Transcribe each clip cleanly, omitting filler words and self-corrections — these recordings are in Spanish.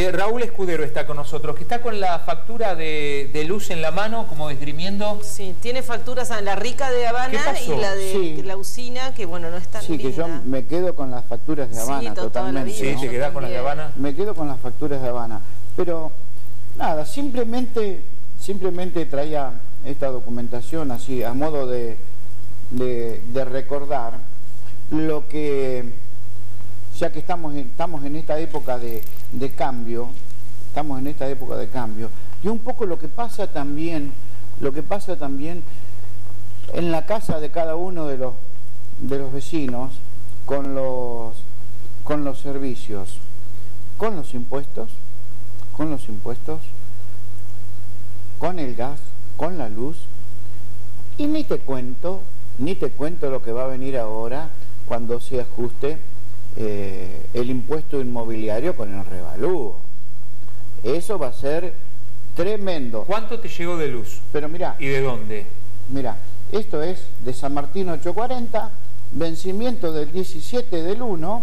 Raúl Escudero está con nosotros, que está con la factura de luz en la mano, como esgrimiendo. Sí, tiene facturas a la Rica de Habana y la de la usina, que bueno, no es tan linda. Sí, que yo me quedo con las facturas de Habana, totalmente. Sí, te quedás con las de Habana. Me quedo con las facturas de Habana. Pero, nada, simplemente traía esta documentación así, a modo de recordar lo que, ya que estamos en esta época de cambio, y un poco lo que pasa también en la casa de cada uno de los vecinos con los servicios, con los impuestos, con el gas, con la luz, y ni te cuento lo que va a venir ahora cuando se ajuste el impuesto inmobiliario con el revalúo. Eso va a ser tremendo. ¿Cuánto te llegó de luz? Pero mirá. ¿Y de dónde? Mirá, esto es de San Martín 840, vencimiento del 17 del 1,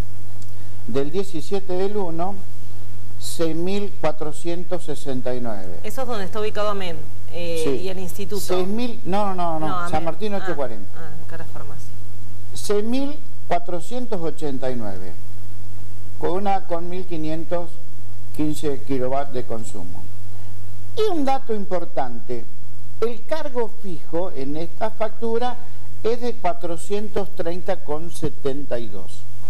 6.469. Eso es donde está ubicado AMEN sí. Y el instituto. 6.000, no, San Martín 840. Cara farmacia. 6.489, con 1.515 kilovatios de consumo. Y un dato importante, el cargo fijo en esta factura es de 430,72.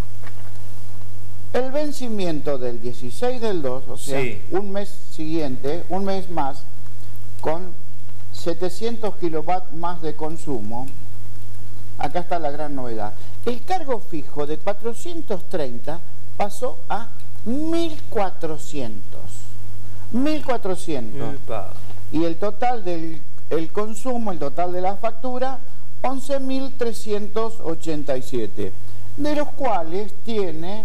El vencimiento del 16 del 2, o sea, sí, un mes más, con 700 kilovatios más de consumo. Acá está la gran novedad. El cargo fijo de 430 pasó a 1.400. 1.400. Y el total del consumo, el total de la factura, 11.387. De los cuales tiene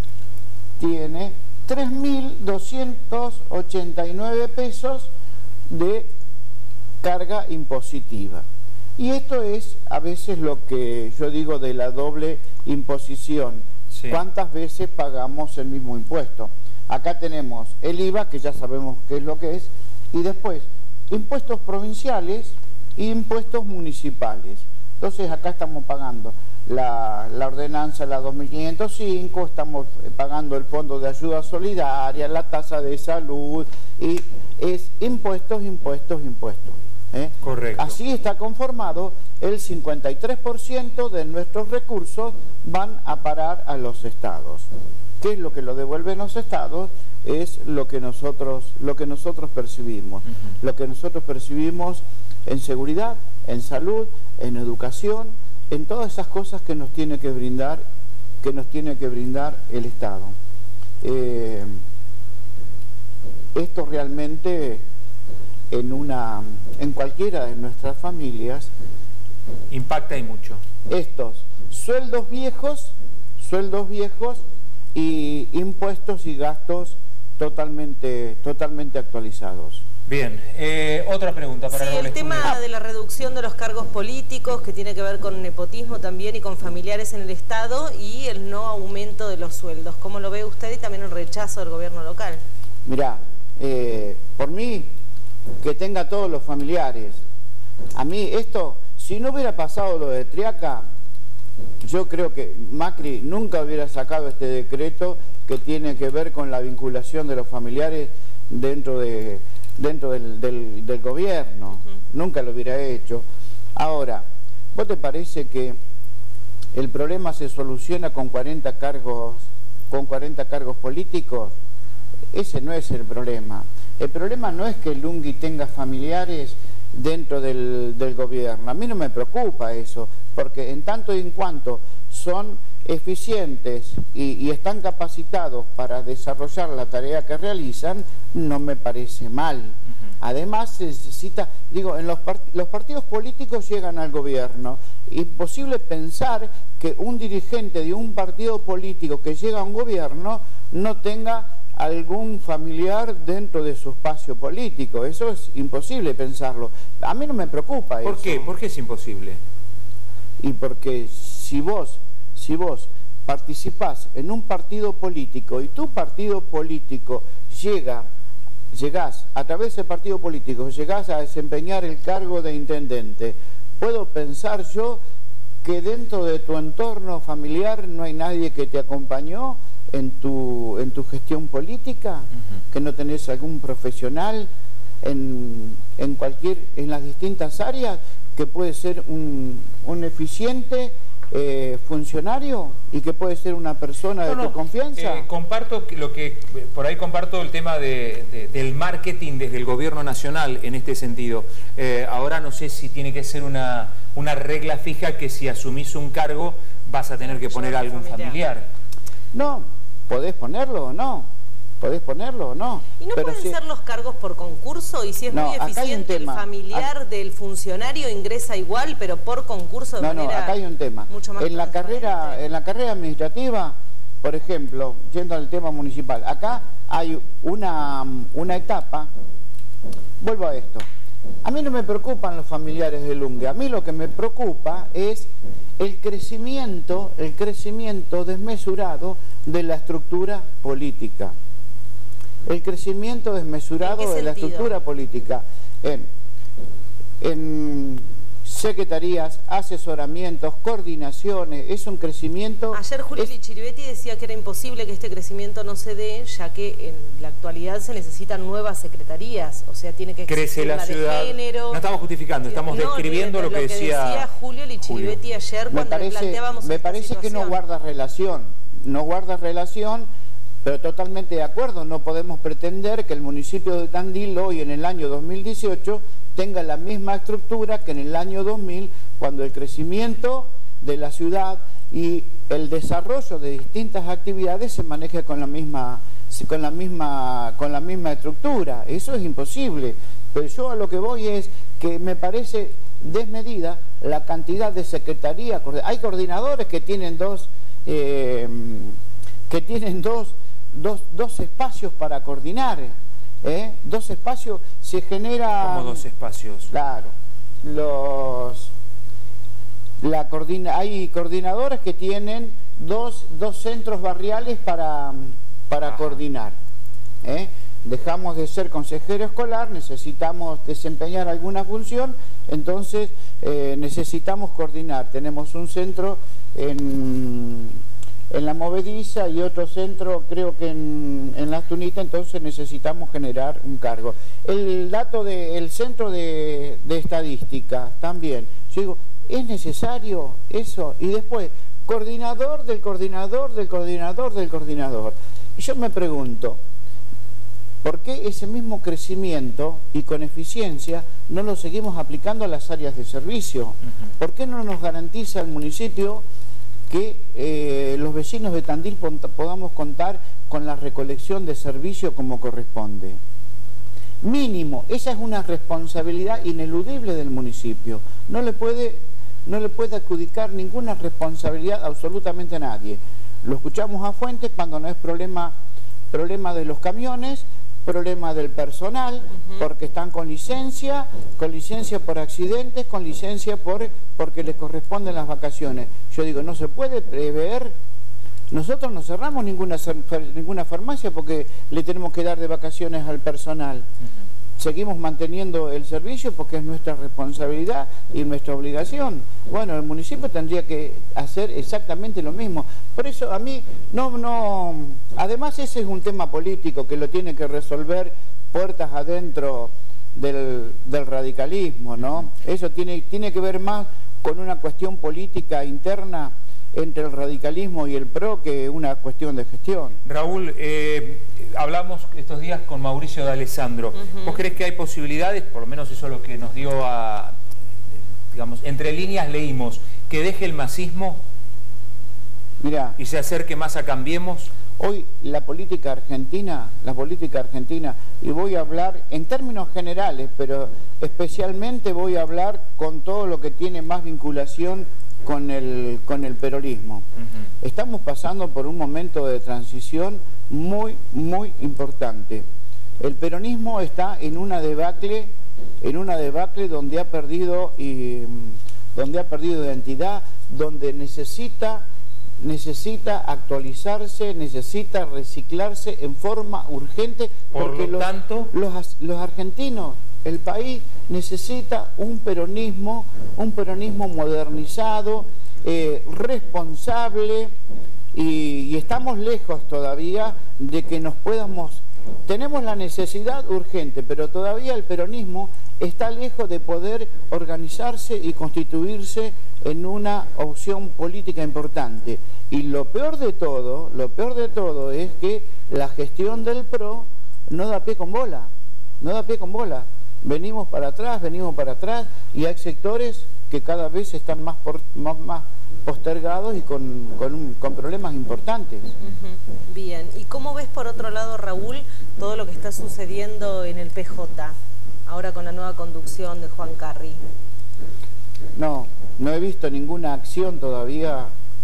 3.289 pesos de carga impositiva. Y esto es a veces lo que yo digo de la doble imposición. Sí. ¿Cuántas veces pagamos el mismo impuesto? Acá tenemos el IVA, que ya sabemos qué es lo que es, y después impuestos provinciales e impuestos municipales. Entonces acá estamos pagando la ordenanza, la 2505, estamos pagando el fondo de ayuda solidaria, la tasa de salud, y es impuestos. Correcto. Así está conformado, el 53% de nuestros recursos van a parar a los estados. ¿Qué es lo que lo devuelven los estados? Es lo que nosotros percibimos. Lo que nosotros percibimos en seguridad, en salud, en educación, en todas esas cosas que nos tiene que brindar el Estado. Esto realmente en cualquiera de nuestras familias impacta y mucho. Estos sueldos viejos y impuestos y gastos totalmente actualizados. Bien, otra pregunta para Raúl. El tema de la reducción de los cargos políticos, que tiene que ver con nepotismo también y con familiares en el Estado, y el no aumento de los sueldos. ¿Cómo lo ve usted? Y también el rechazo del gobierno local. Mirá, por mí, que tenga todos los familiares. A mí esto, si no hubiera pasado lo de Triaca, yo creo que Macri nunca hubiera sacado este decreto que tiene que ver con la vinculación de los familiares dentro del gobierno. Nunca lo hubiera hecho. Ahora, ¿vos te parece que el problema se soluciona con 40 cargos políticos? Ese no es el problema. El problema no es que Lunghi tenga familiares dentro del gobierno. A mí no me preocupa eso, porque en tanto y en cuanto son eficientes y están capacitados para desarrollar la tarea que realizan, no me parece mal. Además, se necesita, digo, los partidos políticos llegan al gobierno. Imposible pensar que un dirigente de un partido político que llega a un gobierno no tenga algún familiar dentro de su espacio político. Eso es imposible pensarlo. A mí no me preocupa eso. ¿Por qué? ¿Por qué es imposible? Y porque si vos participás en un partido político y tu partido político llegás a través de ese partido político, llegás a desempeñar el cargo de intendente, ¿puedo pensar yo que dentro de tu entorno familiar no hay nadie que te acompañó en tu gestión política? ¿Que no tenés algún profesional en las distintas áreas que puede ser un eficiente funcionario y que puede ser una persona de tu confianza? Comparto por ahí comparto el tema del marketing desde el gobierno nacional en este sentido. Ahora no sé si tiene que ser una regla fija que si asumís un cargo vas a tener que poner a algún familiar. No, podés ponerlo o no. Podés ponerlo o no. ¿Y no pueden ser los cargos por concurso? Y si es muy eficiente, el familiar del funcionario ingresa igual, pero por concurso de manera... No, acá hay un tema. Mucho más en la carrera administrativa, por ejemplo, yendo al tema municipal, acá hay una etapa, vuelvo a esto, a mí no me preocupan los familiares del UNGE, a mí lo que me preocupa es el crecimiento desmesurado de la estructura política. El crecimiento desmesurado de la estructura política en secretarías, asesoramientos, coordinaciones, es un crecimiento... Ayer Julio Lichiribetti decía que era imposible que este crecimiento no se dé, ya que en la actualidad se necesitan nuevas secretarías, o sea, tiene que crece la ciudad. De género. No estamos justificando, estamos describiendo lo que decía Julio Lichiribetti ayer cuando le planteábamos me parece que no guarda relación, pero totalmente de acuerdo. No podemos pretender que el municipio de Tandil hoy en el año 2018 tenga la misma estructura que en el año 2000, cuando el crecimiento de la ciudad y el desarrollo de distintas actividades se maneja con la misma estructura. Eso es imposible. Pero yo a lo que voy es que me parece desmedida la cantidad de secretarías. Hay coordinadores que tienen dos espacios para coordinar, dos espacios se generan... ¿Cómo dos espacios? Claro, hay coordinadores que tienen dos centros barriales para coordinar. Dejamos de ser consejero escolar, necesitamos desempeñar alguna función, entonces necesitamos coordinar. Tenemos un centro en la Movediza y otro centro creo que en Las Tunitas, entonces necesitamos generar un cargo. El dato del centro de estadística también, yo digo, ¿es necesario eso? Y después, coordinador del coordinador del coordinador del coordinador. Y yo me pregunto, ¿por qué ese mismo crecimiento y con eficiencia no lo seguimos aplicando a las áreas de servicio? ¿Por qué no nos garantiza el municipio que los vecinos de Tandil podamos contar con la recolección de servicio como corresponde? Mínimo, esa es una responsabilidad ineludible del municipio. No le puede adjudicar ninguna responsabilidad absolutamente a nadie. Lo escuchamos a Fuentes cuando no es problema de los camiones, problema del personal, porque están con licencia por accidentes, con licencia porque les corresponden las vacaciones. Yo digo, no se puede prever. Nosotros no cerramos ninguna farmacia porque le tenemos que dar de vacaciones al personal. Seguimos manteniendo el servicio porque es nuestra responsabilidad y nuestra obligación. Bueno, el municipio tendría que hacer exactamente lo mismo. Por eso a mí además ese es un tema político que lo tiene que resolver puertas adentro del radicalismo, ¿no? Eso tiene que ver más con una cuestión política interna entre el radicalismo y el PRO que una cuestión de gestión. Raúl, hablamos estos días con Mauricio D'Alessandro. ¿Vos crees que hay posibilidades, por lo menos eso es lo que nos dio digamos, entre líneas leímos, que deje el masismo? Mirá, y se acerque más a Cambiemos? Hoy la política argentina, y voy a hablar en términos generales, pero especialmente voy a hablar con todo lo que tiene más vinculación con el peronismo. Estamos pasando por un momento de transición muy, muy importante. El peronismo está en una debacle donde ha perdido identidad, donde necesita necesita actualizarse, necesita reciclarse en forma urgente, porque los argentinos, el país necesita un peronismo modernizado, responsable, y estamos lejos todavía de que nos podamos... Tenemos la necesidad urgente, pero todavía el peronismo está lejos de poder organizarse y constituirse en una opción política importante. Y lo peor de todo es que la gestión del PRO no da pie con bola, Venimos para atrás, y hay sectores que cada vez están más postergados y con problemas importantes. Bien, ¿y cómo ves por otro lado, Raúl, todo lo que está sucediendo en el PJ, ahora con la nueva conducción de Juan Carri? No he visto ninguna acción todavía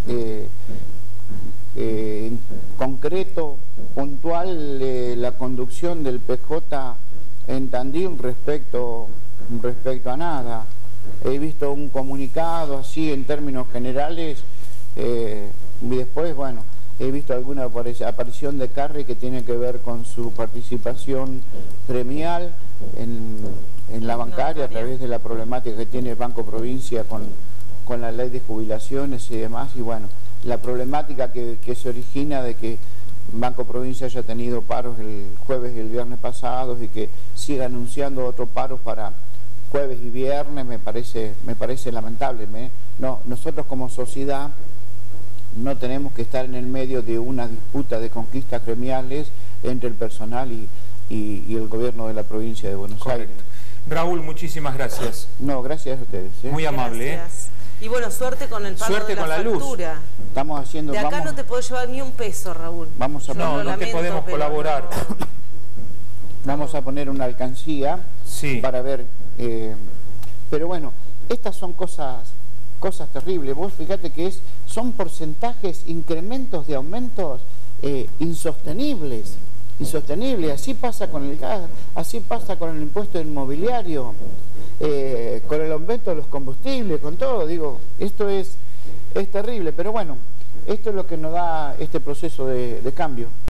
en concreto, puntual, la conducción del PJ en Tandil respecto a nada. He visto un comunicado así en términos generales, y después, bueno, he visto alguna aparición de Carri que tiene que ver con su participación gremial en la bancaria, a través de la problemática que tiene Banco Provincia con la ley de jubilaciones y demás, y bueno, la problemática que se origina de que Banco Provincia haya tenido paros el jueves y el viernes pasados y que siga anunciando otro paro para jueves y viernes, me parece lamentable. No, nosotros como sociedad no tenemos que estar en el medio de una disputa de conquistas gremiales entre el personal y el gobierno de la provincia de Buenos Aires. Raúl, muchísimas gracias. No, gracias a ustedes. Muy amable. Y bueno, suerte con el pago de la factura. Luz. Estamos haciendo... De acá no te puedo llevar ni un peso, Raúl. No te podemos colaborar. Vamos a poner una alcancía para ver... pero bueno, estas son cosas terribles. Vos fíjate que son porcentajes, incrementos de aumentos insostenibles. Así pasa con el gas, así pasa con el impuesto inmobiliario, con el aumento de los combustibles, con todo. Digo, esto es terrible, pero bueno, esto es lo que nos da este proceso de cambio.